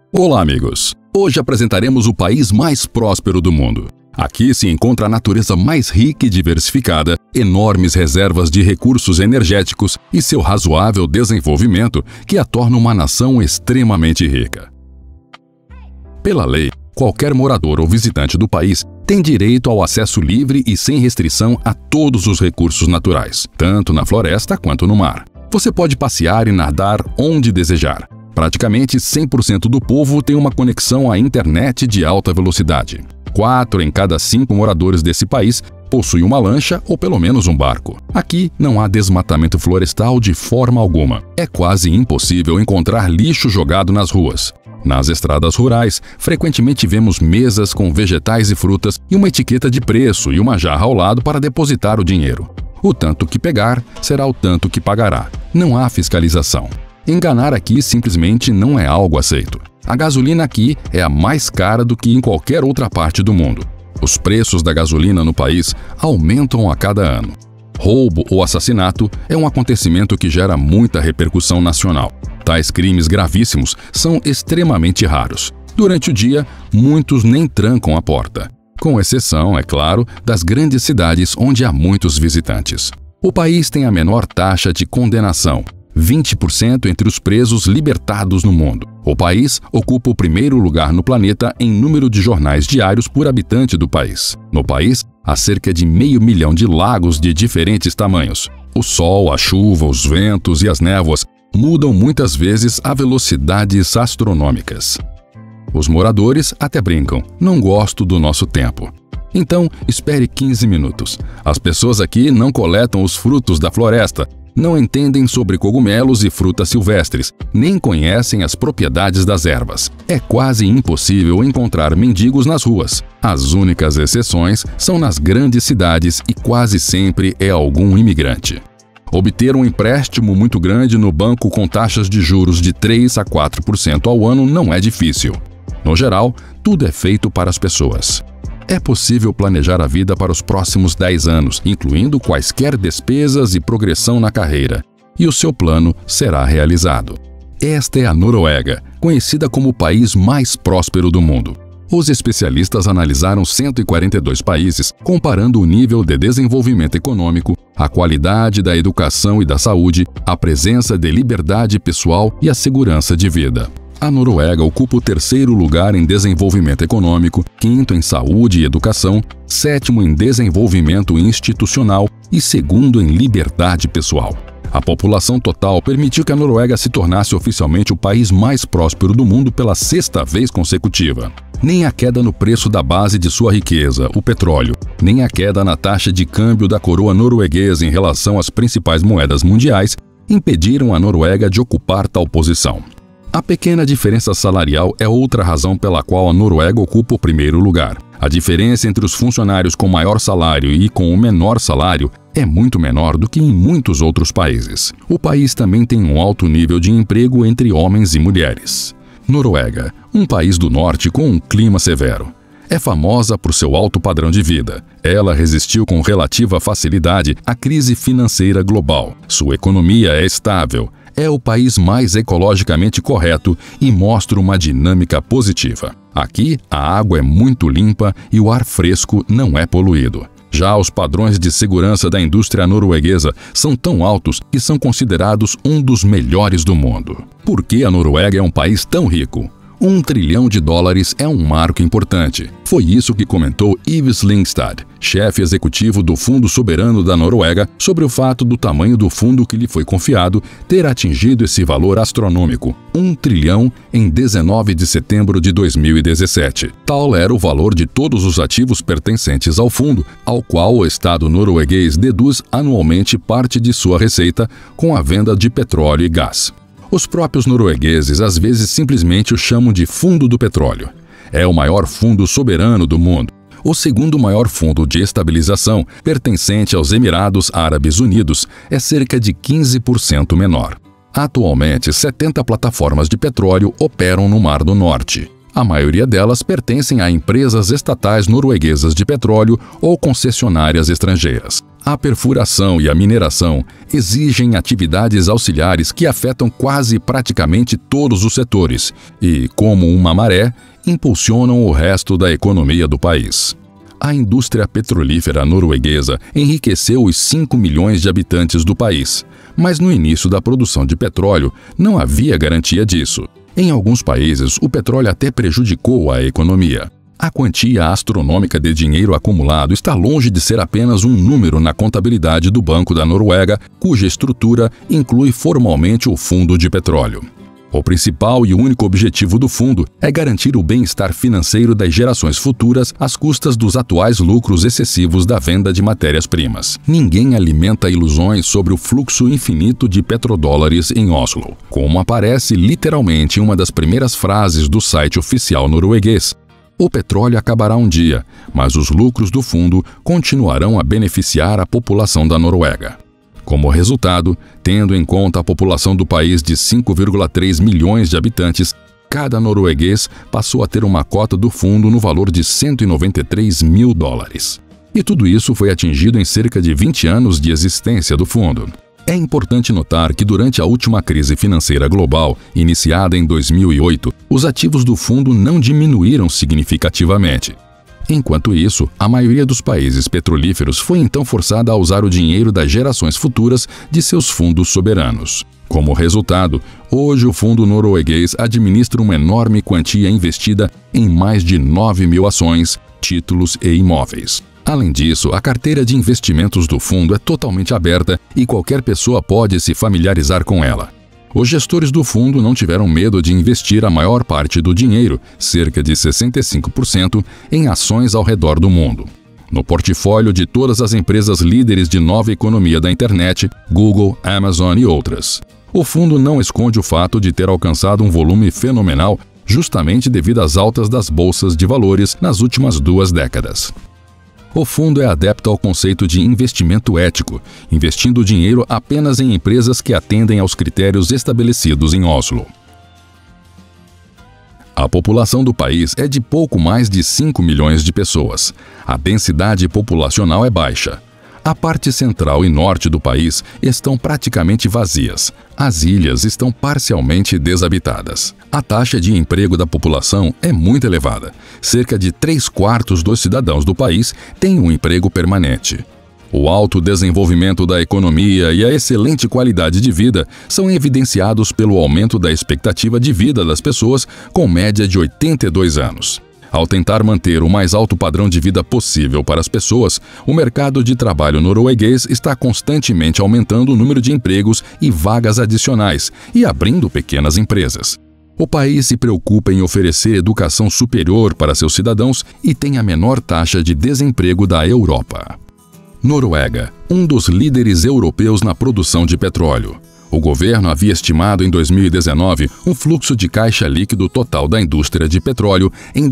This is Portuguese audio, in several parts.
Olá, amigos! Hoje apresentaremos o país mais próspero do mundo. Aqui se encontra a natureza mais rica e diversificada, enormes reservas de recursos energéticos e seu razoável desenvolvimento que a torna uma nação extremamente rica. Pela lei, qualquer morador ou visitante do país tem direito ao acesso livre e sem restrição a todos os recursos naturais, tanto na floresta quanto no mar. Você pode passear e nadar onde desejar. Praticamente 100% do povo tem uma conexão à internet de alta velocidade. 4 em cada 5 moradores desse país possuem uma lancha ou pelo menos um barco. Aqui não há desmatamento florestal de forma alguma. É quase impossível encontrar lixo jogado nas ruas. Nas estradas rurais, frequentemente vemos mesas com vegetais e frutas e uma etiqueta de preço e uma jarra ao lado para depositar o dinheiro. O tanto que pegar será o tanto que pagará. Não há fiscalização. Enganar aqui simplesmente não é algo aceito. A gasolina aqui é a mais cara do que em qualquer outra parte do mundo. Os preços da gasolina no país aumentam a cada ano. Roubo ou assassinato é um acontecimento que gera muita repercussão nacional. Tais crimes gravíssimos são extremamente raros. Durante o dia, muitos nem trancam a porta. Com exceção, é claro, das grandes cidades onde há muitos visitantes. O país tem a menor taxa de condenação. 20% entre os presos libertados no mundo. O país ocupa o primeiro lugar no planeta em número de jornais diários por habitante do país. No país, há cerca de 500 mil de lagos de diferentes tamanhos. O sol, a chuva, os ventos e as névoas mudam muitas vezes a velocidades astronômicas. Os moradores até brincam: não gosto do nosso tempo. Então, espere 15 minutos. As pessoas aqui não coletam os frutos da floresta, não entendem sobre cogumelos e frutas silvestres, nem conhecem as propriedades das ervas. É quase impossível encontrar mendigos nas ruas. As únicas exceções são nas grandes cidades e quase sempre é algum imigrante. Obter um empréstimo muito grande no banco com taxas de juros de 3 a 4% ao ano não é difícil. No geral, tudo é feito para as pessoas. É possível planejar a vida para os próximos 10 anos, incluindo quaisquer despesas e progressão na carreira, e o seu plano será realizado. Esta é a Noruega, conhecida como o país mais próspero do mundo. Os especialistas analisaram 142 países, comparando o nível de desenvolvimento econômico, a qualidade da educação e da saúde, a presença de liberdade pessoal e a segurança de vida. A Noruega ocupa o 3º lugar em desenvolvimento econômico, 5º em saúde e educação, 7º em desenvolvimento institucional e 2º em liberdade pessoal. A população total permitiu que a Noruega se tornasse oficialmente o país mais próspero do mundo pela 6ª vez consecutiva. Nem a queda no preço da base de sua riqueza, o petróleo, nem a queda na taxa de câmbio da coroa norueguesa em relação às principais moedas mundiais impediram a Noruega de ocupar tal posição. A pequena diferença salarial é outra razão pela qual a Noruega ocupa o 1º lugar. A diferença entre os funcionários com maior salário e com o menor salário é muito menor do que em muitos outros países. O país também tem um alto nível de emprego entre homens e mulheres. Noruega, um país do norte com um clima severo. É famosa por seu alto padrão de vida. Ela resistiu com relativa facilidade à crise financeira global. Sua economia é estável. É o país mais ecologicamente correto e mostra uma dinâmica positiva. Aqui, a água é muito limpa e o ar fresco não é poluído. Já os padrões de segurança da indústria norueguesa são tão altos que são considerados um dos melhores do mundo. Por que a Noruega é um país tão rico? $1 trilhão é um marco importante. Foi isso que comentou Yves Lyngstad, chefe executivo do Fundo Soberano da Noruega, sobre o fato do tamanho do fundo que lhe foi confiado ter atingido esse valor astronômico, $1 trilhão em 19 de setembro de 2017. Tal era o valor de todos os ativos pertencentes ao fundo, ao qual o Estado norueguês deduz anualmente parte de sua receita com a venda de petróleo e gás. Os próprios noruegueses às vezes simplesmente o chamam de Fundo do Petróleo. É o maior fundo soberano do mundo. O 2º maior fundo de estabilização, pertencente aos Emirados Árabes Unidos, é cerca de 15% menor. Atualmente, 70 plataformas de petróleo operam no Mar do Norte. A maioria delas pertencem a empresas estatais norueguesas de petróleo ou concessionárias estrangeiras. A perfuração e a mineração exigem atividades auxiliares que afetam quase praticamente todos os setores e, como uma maré, impulsionam o resto da economia do país. A indústria petrolífera norueguesa enriqueceu os 5 milhões de habitantes do país, mas no início da produção de petróleo não havia garantia disso. Em alguns países, o petróleo até prejudicou a economia. A quantia astronômica de dinheiro acumulado está longe de ser apenas um número na contabilidade do Banco da Noruega, cuja estrutura inclui formalmente o Fundo de Petróleo. O principal e único objetivo do fundo é garantir o bem-estar financeiro das gerações futuras às custas dos atuais lucros excessivos da venda de matérias-primas. Ninguém alimenta ilusões sobre o fluxo infinito de petrodólares em Oslo, como aparece literalmente em uma das primeiras frases do site oficial norueguês. O petróleo acabará um dia, mas os lucros do fundo continuarão a beneficiar a população da Noruega. Como resultado, tendo em conta a população do país de 5,3 milhões de habitantes, cada norueguês passou a ter uma cota do fundo no valor de $193 mil. E tudo isso foi atingido em cerca de 20 anos de existência do fundo. É importante notar que durante a última crise financeira global, iniciada em 2008, os ativos do fundo não diminuíram significativamente. Enquanto isso, a maioria dos países petrolíferos foi então forçada a usar o dinheiro das gerações futuras de seus fundos soberanos. Como resultado, hoje o fundo norueguês administra uma enorme quantia investida em mais de 9 mil ações, títulos e imóveis. Além disso, a carteira de investimentos do fundo é totalmente aberta e qualquer pessoa pode se familiarizar com ela. Os gestores do fundo não tiveram medo de investir a maior parte do dinheiro, cerca de 65%, em ações ao redor do mundo. No portfólio de todas as empresas líderes de nova economia da internet, Google, Amazon e outras. O fundo não esconde o fato de ter alcançado um volume fenomenal justamente devido às altas das bolsas de valores nas últimas 2 décadas. O fundo é adepto ao conceito de investimento ético, investindo o dinheiro apenas em empresas que atendem aos critérios estabelecidos em Oslo. A população do país é de pouco mais de 5 milhões de pessoas. A densidade populacional é baixa. A parte central e norte do país estão praticamente vazias. As ilhas estão parcialmente desabitadas. A taxa de emprego da população é muito elevada. Cerca de 3/4 dos cidadãos do país têm um emprego permanente. O alto desenvolvimento da economia e a excelente qualidade de vida são evidenciados pelo aumento da expectativa de vida das pessoas, com média de 82 anos. Ao tentar manter o mais alto padrão de vida possível para as pessoas, o mercado de trabalho norueguês está constantemente aumentando o número de empregos e vagas adicionais e abrindo pequenas empresas. O país se preocupa em oferecer educação superior para seus cidadãos e tem a menor taxa de desemprego da Europa. Noruega, um dos líderes europeus na produção de petróleo. O governo havia estimado em 2019 um fluxo de caixa líquido total da indústria de petróleo em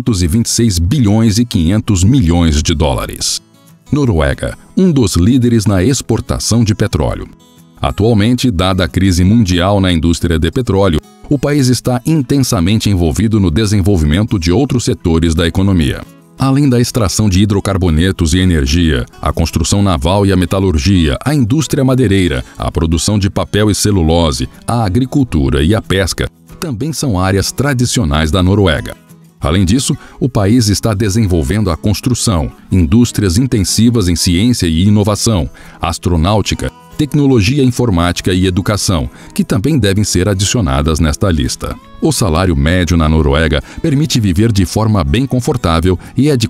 226 bilhões e 500 milhões de dólares. Noruega, um dos líderes na exportação de petróleo. Atualmente, dada a crise mundial na indústria de petróleo, o país está intensamente envolvido no desenvolvimento de outros setores da economia. Além da extração de hidrocarbonetos e energia, a construção naval e a metalurgia, a indústria madeireira, a produção de papel e celulose, a agricultura e a pesca também são áreas tradicionais da Noruega. Além disso, o país está desenvolvendo a construção, indústrias intensivas em ciência e inovação, astronáutica, tecnologia informática e educação, que também devem ser adicionadas nesta lista. O salário médio na Noruega permite viver de forma bem confortável e é de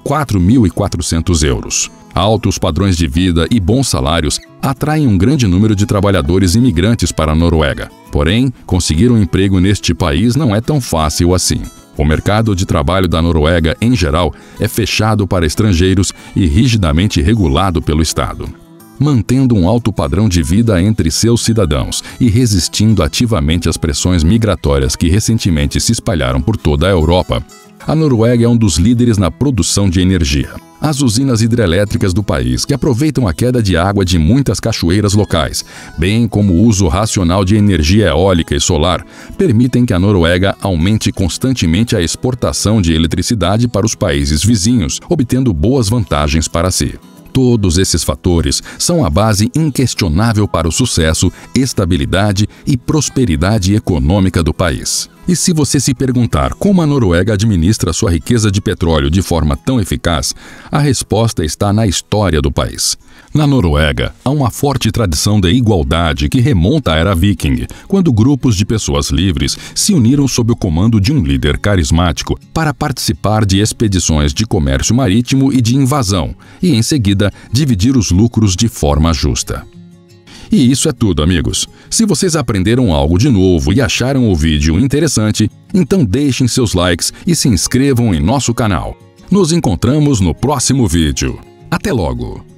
4.400 euros. Altos padrões de vida e bons salários atraem um grande número de trabalhadores imigrantes para a Noruega. Porém, conseguir um emprego neste país não é tão fácil assim. O mercado de trabalho da Noruega, em geral, é fechado para estrangeiros e rigidamente regulado pelo Estado. Mantendo um alto padrão de vida entre seus cidadãos e resistindo ativamente às pressões migratórias que recentemente se espalharam por toda a Europa, a Noruega é um dos líderes na produção de energia. As usinas hidrelétricas do país, que aproveitam a queda de água de muitas cachoeiras locais, bem como o uso racional de energia eólica e solar, permitem que a Noruega aumente constantemente a exportação de eletricidade para os países vizinhos, obtendo boas vantagens para si. Todos esses fatores são a base inquestionável para o sucesso, estabilidade e prosperidade econômica do país. E se você se perguntar como a Noruega administra sua riqueza de petróleo de forma tão eficaz, a resposta está na história do país. Na Noruega, há uma forte tradição de igualdade que remonta à era viking, quando grupos de pessoas livres se uniram sob o comando de um líder carismático para participar de expedições de comércio marítimo e de invasão, e em seguida dividir os lucros de forma justa. E isso é tudo, amigos. Se vocês aprenderam algo de novo e acharam o vídeo interessante, então deixem seus likes e se inscrevam em nosso canal. Nos encontramos no próximo vídeo. Até logo!